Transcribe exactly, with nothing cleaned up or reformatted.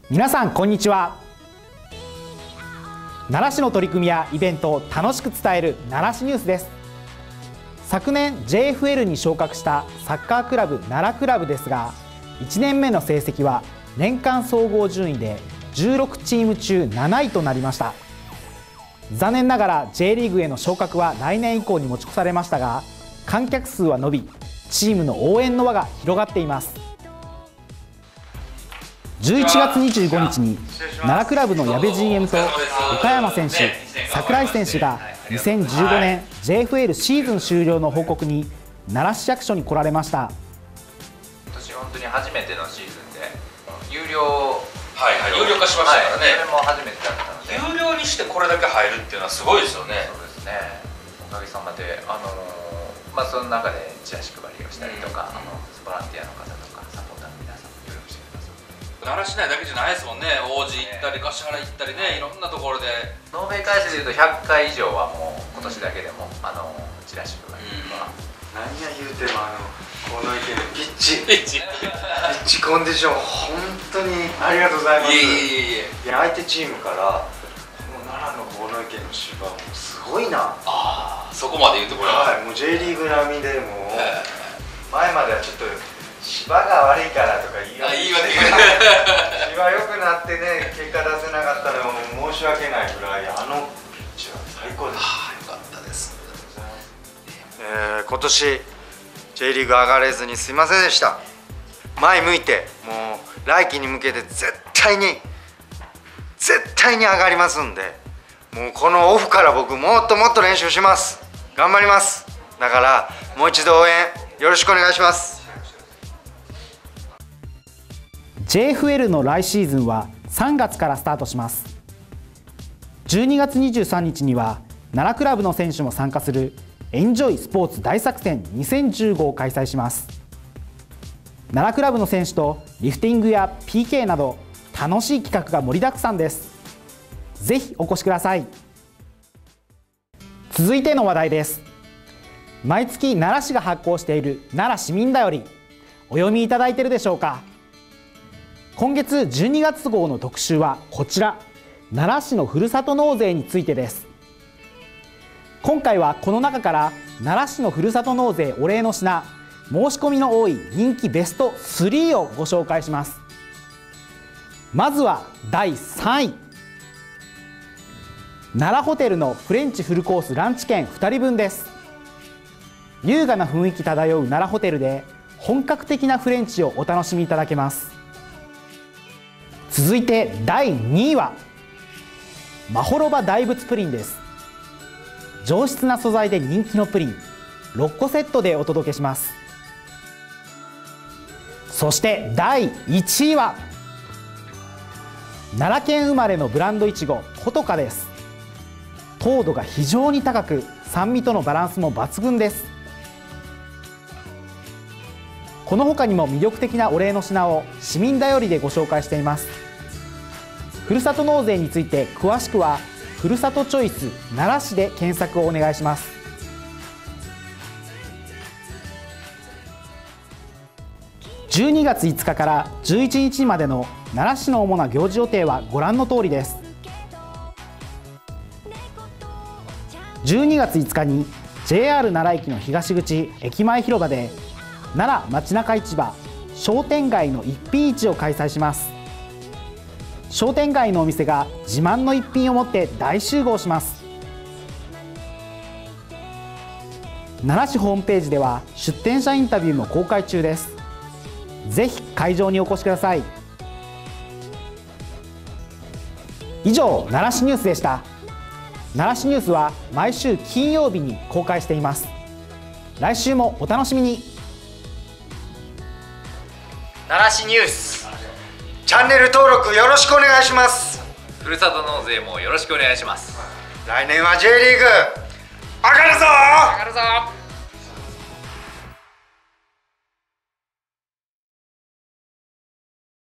皆さんこんにちは。奈良市の取り組みやイベントを楽しく伝える奈良市ニュースです。昨年 ジェイエフエル に昇格したサッカークラブ奈良クラブですが、いちねんめの成績は年間総合順位でじゅうろくチーム中なないとなりました。残念ながら J リーグへの昇格は来年以降に持ち越されましたが、観客数は伸び、チームの応援の輪が広がっています。じゅういちがつにじゅうごにちに奈良クラブの矢部 ジーエム と岡山選手、櫻井選手がにせんじゅうごねん ジェイエフエル シーズン終了の報告に奈良市役所に来られました。 今年本当に初めてのシーズンで有料はいはい、有料化しましたからね、 はい、それも初めてだったので、 有料にしてこれだけ入るっていうのはすごいですよね。 そうですね、おかげさまで、あのーまあ、その中でチラシ配りをしたりとか、うん、あのボランティアの方とかサポーターの皆さんも協力してください。 奈良市内だけじゃないですもんね。王子行ったり橿原行ったりね、いろんなところで納米回数でいうとひゃっかい以上はもう今年だけでも、うん、あのチラシ配りとか、 うん、何や言うてもあのこの池のピッチピッチピッチコンディション本当にありがとうございます。 いえいえいえ、 いや相手チームからこの奈良の河野池の芝もすごいな、 ああそこまで言うところはい、もう J リーグ並みでもう前まではちょっと芝が悪いからとか言い訳して芝良くなってね結果出せなかったのも申し訳ないぐらいあのピッチは最高です。 ああよかったです。 えー、今年 J リーグ上がれずにすいませんでした。前向いてもう来季に向けて絶対に絶対に上がりますんで、もうこのオフから僕もっともっと練習します。頑張ります。だからもう一度応援よろしくお願いします。 ジェイエフエル の来シーズンはさんがつからスタートします。じゅうにがつにじゅうさんにちには奈良クラブの選手も参加するエンジョイスポーツ大作戦にせんじゅうごを開催します。奈良クラブの選手とリフティングや ピーケー など楽しい企画が盛りだくさんです。ぜひお越しください。続いての話題です。毎月奈良市が発行している奈良市民だより、お読みいただいているでしょうか。今月じゅうにがつ号の特集はこちら、奈良市のふるさと納税についてです。今回はこの中から奈良市のふるさと納税お礼の品、申し込みの多い人気ベストスリーをご紹介します。まずはだいさんい、奈良ホテルのフレンチフルコースランチ券ふたりぶんです。優雅な雰囲気漂う奈良ホテルで本格的なフレンチをお楽しみいただけます。続いてだいにいはまほろば大仏プリンです。上質な素材で人気のプリンろっこセットでお届けします。そしてだいいちいは奈良県生まれのブランドいちごほとかです。糖度が非常に高く、酸味とのバランスも抜群です。この他にも魅力的なお礼の品を市民だよりでご紹介しています。ふるさと納税について詳しくはふるさとチョイス奈良市で検索をお願いします。じゅうにがついつかからじゅういちにちまでの奈良市の主な行事予定はご覧の通りです。じゅうにがついつかに ジェイアール 奈良駅の東口駅前広場で奈良街中市場商店街の一品市を開催します。商店街のお店が自慢の一品を持って大集合します。奈良市ホームページでは出店者インタビューも公開中です。ぜひ会場にお越しください。以上、奈良市ニュースでした。奈良市ニュースは毎週金曜日に公開しています。来週もお楽しみに。 奈良市ニュースチャンネル登録よろしくお願いします。 ふるさと納税もよろしくお願いします。 来年は J リーグ上がるぞ上がるぞ。